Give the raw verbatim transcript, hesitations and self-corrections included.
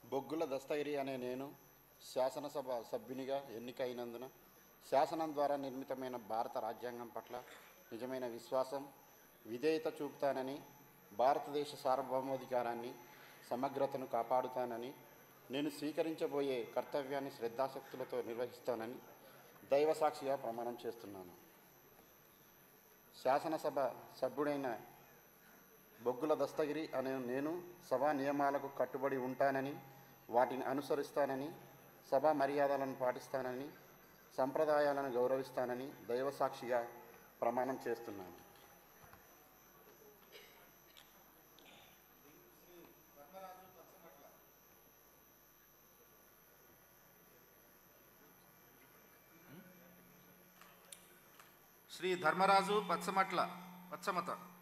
బొగ్గుల దస్తగిరి అనే నేను శాసనసభ సభ్యునిగా ఎన్నికైనందున శాసనం ద్వారా నిర్మితమైన భారత రాజ్యాంగం పట్ల నిజమైన విశ్వాసం, విధేయత చూపుతానని, భారతదేశ సార్వభౌమాధికారాన్ని, సమగ్రతను కాపాడుతానని, నేను స్వీకరించబోయే కర్తవ్యాన్ని శ్రద్ధాశక్తులతో నిర్వహిస్తానని దైవసాక్షిగా ప్రమాణం చేస్తున్నాను. శాసనసభ సభ్యుడైన బొగ్గుల దస్తగిరి అనే నేను సభా నియమాలకు కట్టుబడి ఉంటానని, వాటిని అనుసరిస్తానని, సభా మర్యాదలను పాటిస్తానని, సంప్రదాయాలను గౌరవిస్తానని దైవసాక్షిగా ప్రమాణం చేస్తున్నాను. శ్రీ ధర్మరాజు పచ్చమట్ల పచ్చమత